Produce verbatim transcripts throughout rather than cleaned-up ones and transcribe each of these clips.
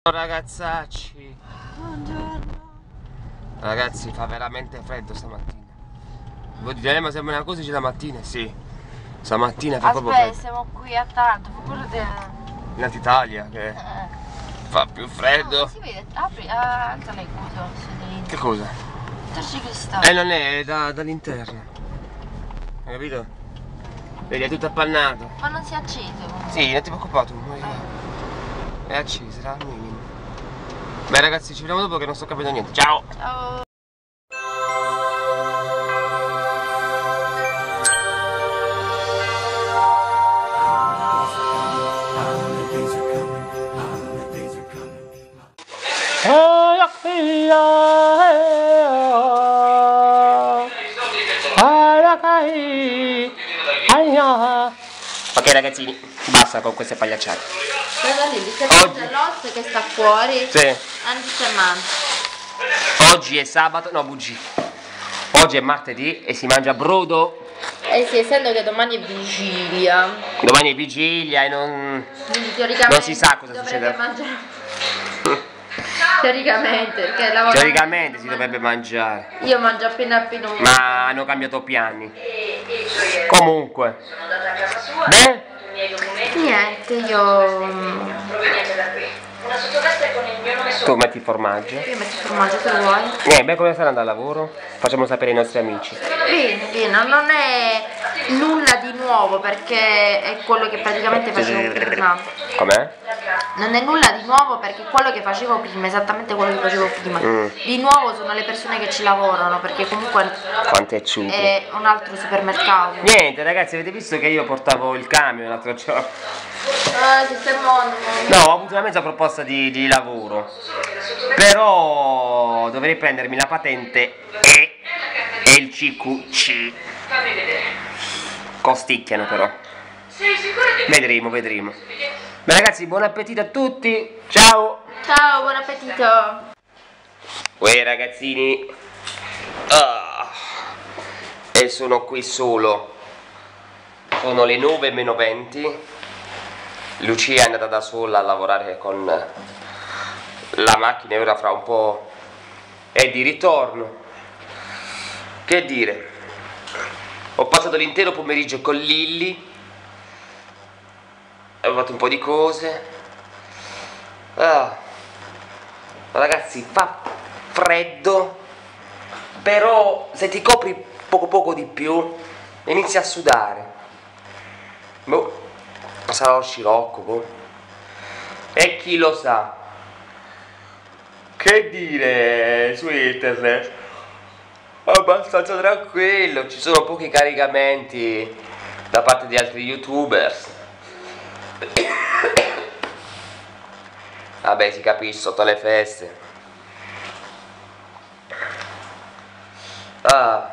Ragazzacci, buongiorno. Ragazzi, fa veramente freddo stamattina. Voi dite, ma sembra una cosa la mattina? Sì, stamattina fa proprio freddo. Aspetta, siamo qui a tanto, guardate. In Alta Italia che Eh. fa più freddo. No, si vede, apri, alza le cose. Che cosa? Torci cristallo. Eh, non è da, dall'interno. Hai capito? Vedi, è tutto appannato. Ma non si è acceso. Sì, non ti preoccupare tu. È acceso, era al minimo. Beh ragazzi, ci vediamo dopo che non sto capendo niente. Ciao! Ciao. Ok ragazzini, basta con queste pagliacciate. Guarda lì, c'è Oggi- l'osso che sta fuori. Sì. Antisemante. Oggi è sabato, no bugie. Oggi è martedì e si mangia brodo. Eh sì, essendo che domani è vigilia. Domani è vigilia e non... Quindi teoricamente Non si sa cosa dovrebbe succederà. mangiare. Teoricamente, perché lavoro. Teoricamente si dovrebbe mangiare. Io mangio appena appena un. Ma hanno cambiato piani. Comunque. Beh? Niente, io. Tu metti il formaggio. Io metto il formaggio se vuoi. Eh, beh, come sta andando al lavoro? Facciamo sapere ai nostri amici. Bene, bene, non è nulla di nuovo perché è quello che praticamente facevo prima. Com'è? Non è nulla di nuovo perché è quello che facevo prima, esattamente quello che facevo prima. Mm. Di nuovo sono le persone che ci lavorano perché comunque Quante ciupe. è un altro supermercato. Niente ragazzi, avete visto che io portavo il camion l'altro giorno? Ah, si sta mondo. No, ho avuto una mezza proposta di, di lavoro. Però dovrei prendermi la patente E e il C Q C. Costicchiano però. Vedremo, vedremo. Beh ragazzi, buon appetito a tutti. Ciao. Ciao, buon appetito. Uè ragazzini. Ah. E sono qui solo. Sono le nove meno venti. Lucia è andata da sola a lavorare con la macchina e ora fra un po' è di ritorno. Che dire, ho passato l'intero pomeriggio con Lilly, ho fatto un po' di cose. Ah. Ragazzi, fa freddo, però se ti copri poco poco di più inizi a sudare. Boh, sarà lo scirocco, boh. E chi lo sa. Che dire su internet? Abbastanza tranquillo, ci sono pochi caricamenti da parte di altri youtubers. Vabbè, si capisce, sotto le feste. Ah.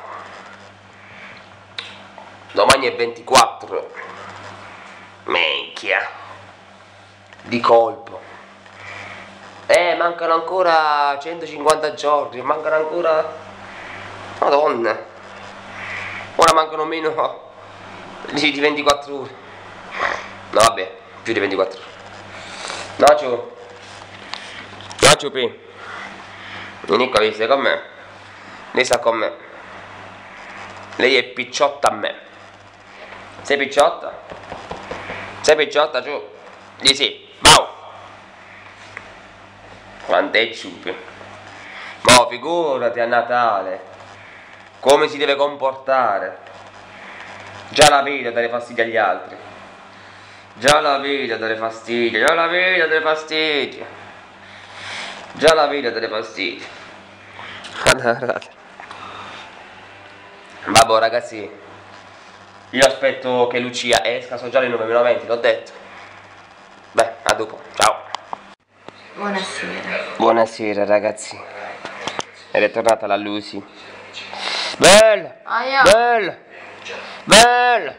Domani è ventiquattro. Minchia. Di colpo. Eh, mancano ancora centocinquanta giorni, mancano ancora... Madonna. Ora mancano meno di, di ventiquattro ore. No, vabbè, più di ventiquattro ore. Nacio. Nacio P. Vieni qua, vieni con me. Lei sta con me. Lei è picciotta a me. Sei picciotta? Sei picciotta, giù? Di sì. Mau. Quante ciupe. Ma figurati a Natale. Come si deve comportare. Già la vedo a dare fastidio agli altri. Già la vedo a dare fastidio. Già la vedo a dare fastidio. Già la vedo a dare fastidio. Guardate. Vabbè ragazzi, io aspetto che Lucia esca, sono già le nove meno venti, l'ho detto. Beh, a dopo, ciao. Buonasera. Buonasera ragazzi. Ed è tornata la Lucy. Bella! Aia. Bella! Bella!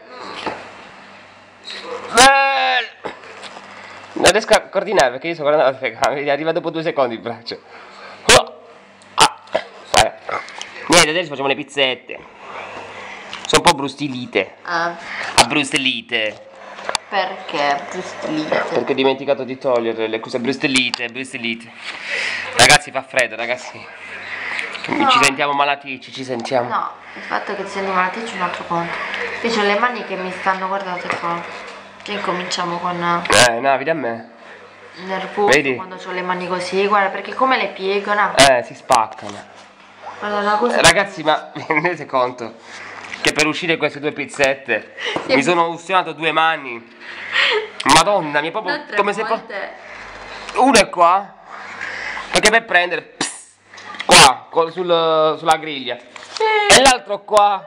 Bella! Non riesco a coordinare perché io sto guardando la telecamera, mi arriva dopo due secondi il braccio. Oh! Ah! Vabbè. Niente, adesso facciamo le pizzette. Sono un po' brustilite. Ah. Abbrustelite. Perché? Brustelite. Perché ho dimenticato di togliere le cose. Brustelite, brustelite. Ragazzi, fa freddo, ragazzi. No. Ci sentiamo malaticci, ci sentiamo. No, il fatto che ti senti malaticcio è un altro conto. Io ho le mani che mi stanno, guardate qua. Che incominciamo con Eh, no, vedi a me. nervoso Vedi? quando ho le mani così, guarda, perché come le piego, no? Eh, si spaccano. Guarda la cosa. Eh, ragazzi, ma vi rendete conto che per uscire queste due pizzette Sì. mi sono ustionato due mani? Madonna, mi è proprio Non tre come se volte. uno è qua, perché per prendere pss, qua col- sul- sulla griglia e l'altro qua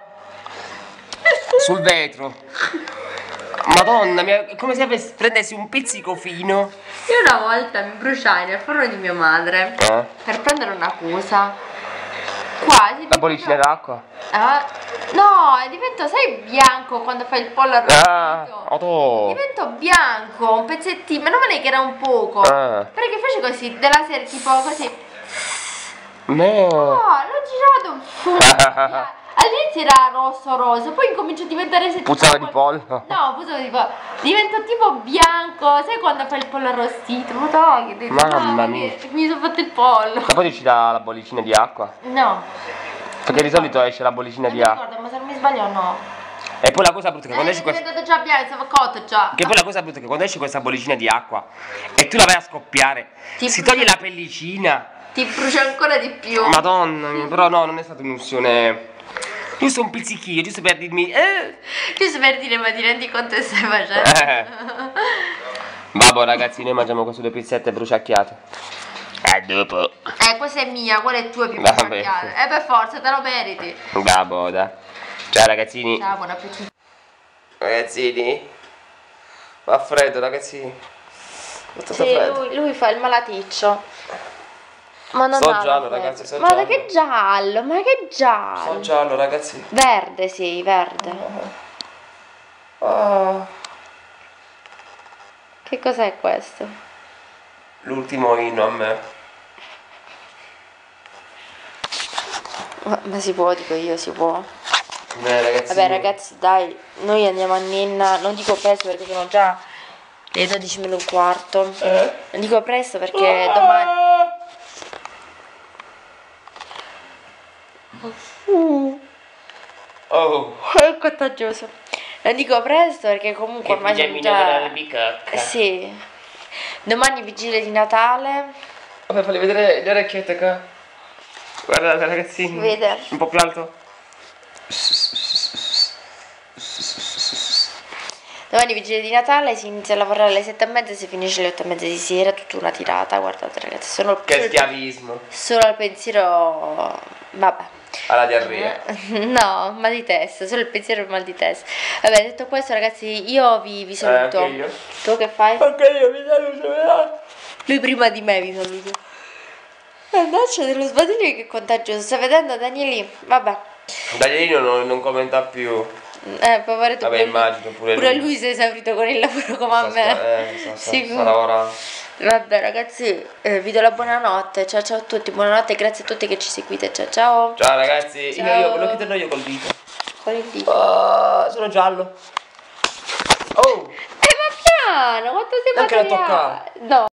sul vetro. Madonna, mi è come se avessi- prendessi un pizzico fino. Io una volta mi bruciai nel forno di mia madre Eh? per prendere una cosa. Quasi. La bollicina d'acqua. Ah, no, divento, sai, bianco quando fai il pollo arrostito. Ah, oh. Divento bianco, un pezzettino, meno male che era un poco. Ah. Perché fece così, della serie tipo così. No. No, l'ho girato. All'inizio era rosso rosso, poi incomincia a diventare se- Puzzava di pollo. No, puzzava di pollo. Diventa tipo bianco, sai quando fai il pollo arrostito? Ma dai, che Mamma no, mia. che- Mi sono fatto il pollo. Ma poi ci dà la bollicina di acqua? No. Perché di solito esce la bollicina Non di mi acqua. ricordo, ma se non mi sbaglio no. E poi la cosa brutta è che Eh, quando è esce questa. diventato già bianco, stava cotto già. Che poi la cosa brutta è che quando esce questa bollicina di acqua e tu la vai a scoppiare, Ti si brucia- toglie la pellicina. Ti brucia ancora di più. Madonna mia, però no, non è stata un'ustione. Giusto un pizzichino, giusto per dirmi. Eh. Giusto per dire, ma ti rendi conto che stai facendo? Eh. Vabbè ragazzi, noi mangiamo queste due pizzette bruciacchiate. A dopo. Eh, questa è mia, quella è tua più Vabbè. bruciacchiata. Eh, per forza, te lo meriti. Vabbè, dai. Ciao ragazzini. Ciao, buon appetito. Ragazzini. Fa freddo ragazzini. Quanto sta Sì, freddo? lui, lui fa il malaticcio. Ma non So ha la giallo, febbre. ragazzi, so ma giallo. che giallo, ma che giallo. Sono giallo ragazzi. Verde, sì, verde. Oh. Che cos'è questo? L'ultimo inno a me. Ma, ma si può, dico io, si può. Beh, ragazzi. Vabbè ragazzi, dai, noi andiamo a Ninna, non dico presto perché sono già le dodici meno un quarto. Eh? Non dico presto perché domani... Oh. È contagioso. Non dico presto perché comunque ormai sono già... bicocca. Sì. Domani vigilia di Natale. Vabbè, fammi vedere le orecchiette qua. Guardate ragazzini. Vede. Un po' più alto. Domani vigilia di Natale, si inizia a lavorare alle sette e mezza e si finisce alle otto e mezza di sera, tutta una tirata, guardate ragazzi, sono Che schiavismo. solo al pensiero, vabbè. Alla diarrea. No, mal di testa, solo il pensiero e mal di testa. Vabbè, detto questo ragazzi, io vi, vi saluto. Eh, anche io. Tu che fai? Anche io mi saluto. Lui prima di me vi saluto. Mannaggia dello sbadiglio che è contagioso, sta vedendo Danieli? Vabbè. Danielino non, non commenta più. Eh, poveretto, Vabbè, pure, immagino pure pure lui. lui si è esaurito con il lavoro come a Sta- me. sta- eh, sta- sta- Sicuro. sta lavorando. Vabbè ragazzi, eh, vi do la buonanotte. Ciao ciao a tutti, buonanotte e grazie a tutti che ci seguite. Ciao ciao. Ciao ragazzi. Ciao. Io, io lo chiudo io col dito. Con il dito. Ah, sono giallo. Oh. Eh ma piano, quanto sei Anche la materiale? toccare. No.